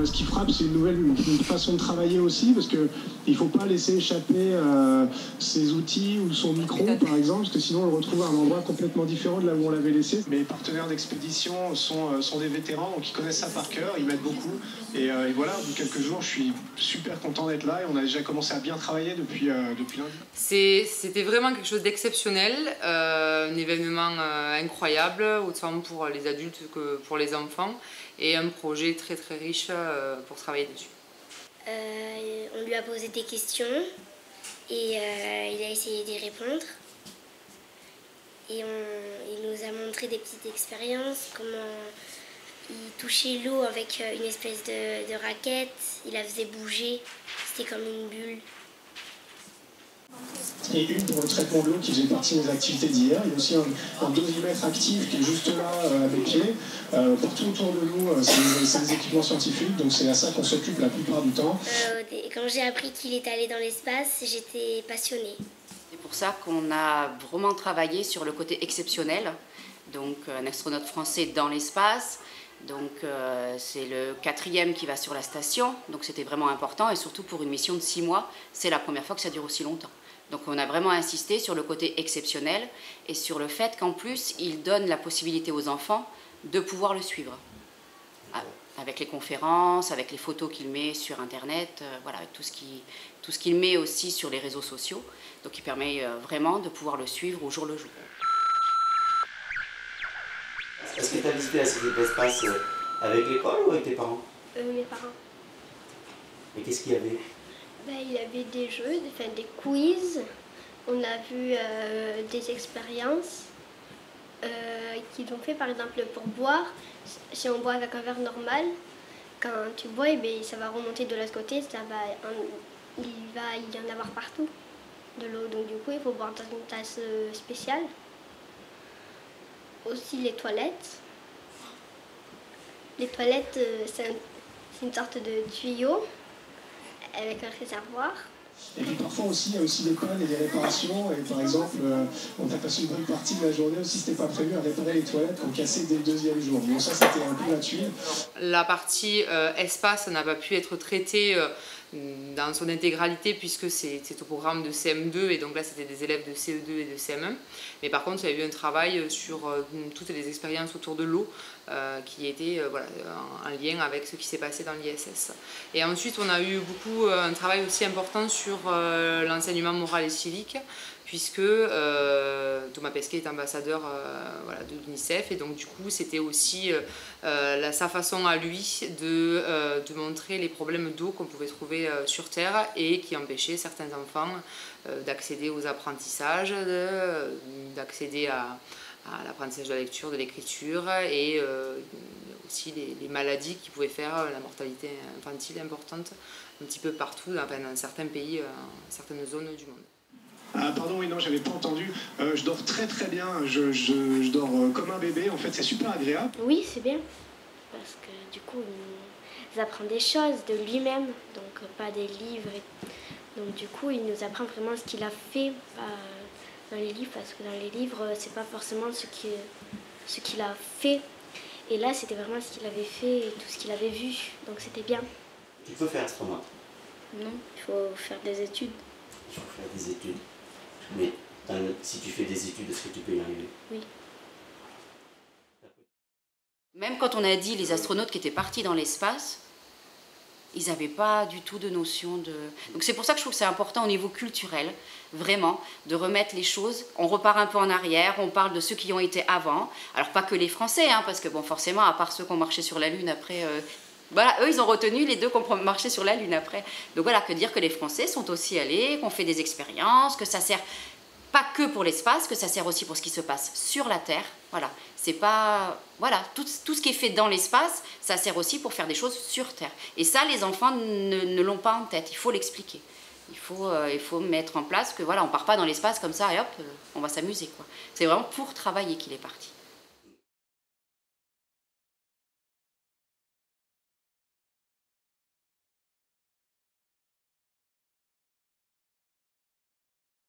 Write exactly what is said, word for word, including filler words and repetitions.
euh, ce qui frappe, c'est une nouvelle une, une façon de travailler aussi, parce qu'il ne faut pas laisser échapper euh, ses outils ou son micro, par exemple, parce que sinon on le retrouve à un endroit complètement différent de là où on l'avait laissé. Mes partenaires d'expédition sont, sont des vétérans, donc ils connaissent ça par cœur, ils m'aident beaucoup. Et, euh, et voilà, au bout de quelques jours, je suis super content d'être là et on a déjà commencé à bien travailler depuis, euh, depuis lundi. C'était vraiment quelque chose d'exceptionnel, euh, un événement euh, incroyable, autant pour les adultes que pour les enfants, et un projet très très riche euh, pour travailler dessus. Euh, on lui a posé des questions et euh, il a essayé d'y répondre. Et on, il nous a montré des petites expériences, comment il touchait l'eau avec une espèce de, de raquette, il la faisait bouger, c'était comme une bulle. Et une pour le traitement de l'eau qui faisait partie des activités d'hier. Il y a aussi un, un dosimètre actif qui est juste là euh, à mes pieds. Euh, partout autour de nous, euh, c'est des équipements scientifiques, donc c'est à ça qu'on s'occupe la plupart du temps. Euh, quand j'ai appris qu'il est allé dans l'espace, j'étais passionnée. C'est pour ça qu'on a vraiment travaillé sur le côté exceptionnel. Donc un astronaute français dans l'espace. Donc euh, c'est le quatrième qui va sur la station. Donc c'était vraiment important et surtout pour une mission de six mois, c'est la première fois que ça dure aussi longtemps. Donc on a vraiment insisté sur le côté exceptionnel et sur le fait qu'en plus, il donne la possibilité aux enfants de pouvoir le suivre. Avec les conférences, avec les photos qu'il met sur Internet, euh, voilà, avec tout ce qui, tout ce qu'il met aussi sur les réseaux sociaux. Donc il permet euh, vraiment de pouvoir le suivre au jour le jour. Est-ce que tu as visité la Cité de l'Espace avec l'école ou avec tes parents? euh, Mes parents. Et qu'est-ce qu'il y avait? Ben, il y avait des jeux, enfin, des quiz, on a vu euh, des expériences euh, qu'ils ont fait par exemple pour boire. Si on boit avec un verre normal, quand tu bois, eh bien, ça va remonter de l'autre côté, ça va, il va y en avoir partout de l'eau, donc du coup il faut boire dans une tasse spéciale. Aussi les toilettes. Les toilettes, c'est un, une sorte de tuyau avec un réservoir. Et puis parfois aussi, il y a aussi des pannes et des réparations. Et par exemple, euh, on a passé une bonne partie de la journée aussi, c'était pas prévu, à réparer les toilettes qu'on cassait dès le deuxième jour. Donc ça, c'était un peu la tuile. La partie euh, espace n'a pas pu être traitée euh, dans son intégralité puisque c'est au programme de C M deux et donc là c'était des élèves de C E deux et de C M un. Mais par contre, il y a eu un travail sur euh, toutes les expériences autour de l'eau euh, qui étaient euh, voilà, en, en lien avec ce qui s'est passé dans l'I S S. Et ensuite, on a eu beaucoup euh, un travail aussi important sur euh, l'enseignement moral et civique, puisque euh, Thomas Pesquet est ambassadeur euh, voilà, de l'UNICEF et donc du coup c'était aussi euh, la, sa façon à lui de, euh, de montrer les problèmes d'eau qu'on pouvait trouver euh, sur Terre et qui empêchaient certains enfants euh, d'accéder aux apprentissages, d'accéder à, à l'apprentissage de la lecture, de l'écriture et euh, aussi les, les maladies qui pouvaient faire la mortalité infantile importante un petit peu partout dans, dans certains pays, euh, certaines zones du monde. Ah pardon, oui, non, j'avais pas entendu. Euh, je dors très très bien, je, je, je dors euh, comme un bébé, en fait c'est super agréable. Oui, c'est bien, parce que du coup, il nous apprend des choses de lui-même, donc pas des livres. Et... Donc du coup, il nous apprend vraiment ce qu'il a fait euh, dans les livres, parce que dans les livres, c'est pas forcément ce qu'il ce qu'il a fait. Et là, c'était vraiment ce qu'il avait fait et tout ce qu'il avait vu, donc c'était bien. Tu peux faire astronaute? Non, il faut faire des études. Il faut faire des études. Mais le, si tu fais des études, est-ce que tu peux y arriver? Oui. Même quand on a dit les astronautes qui étaient partis dans l'espace, ils n'avaient pas du tout de notion de... Donc c'est pour ça que je trouve que c'est important au niveau culturel, vraiment, de remettre les choses. On repart un peu en arrière, on parle de ceux qui ont été avant. Alors pas que les Français, hein, parce que bon, forcément, à part ceux qui ont marché sur la Lune après... Euh, Voilà, eux, ils ont retenu les deux qui ont marché sur la Lune après. Donc voilà, que dire que les Français sont aussi allés, qu'on fait des expériences, que ça sert pas que pour l'espace, que ça sert aussi pour ce qui se passe sur la Terre. Voilà, c'est pas... Voilà, tout, tout ce qui est fait dans l'espace, ça sert aussi pour faire des choses sur Terre. Et ça, les enfants ne, ne l'ont pas en tête, il faut l'expliquer. Il faut, euh, il faut mettre en place que voilà, on part pas dans l'espace comme ça et hop, euh, on va s'amuser, quoi. C'est vraiment pour travailler qu'il est parti.